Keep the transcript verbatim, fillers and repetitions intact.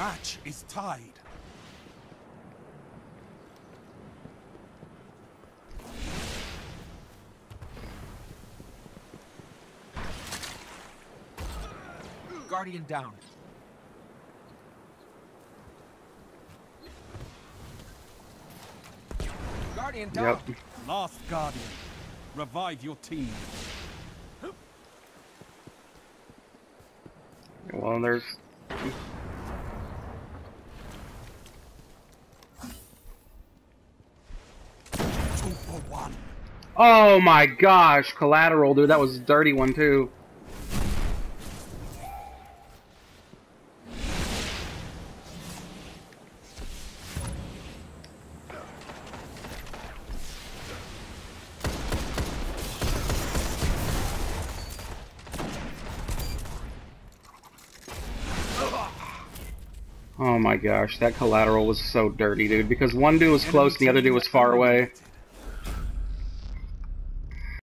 match is tied. Guardian down. Guardian down. Yep. Last Guardian. Revive your team. Well, there's... Two for one. Oh my gosh, collateral, dude, that was a dirty one too. Oh my gosh, that collateral was so dirty, dude, because one dude was close and the other dude was far away.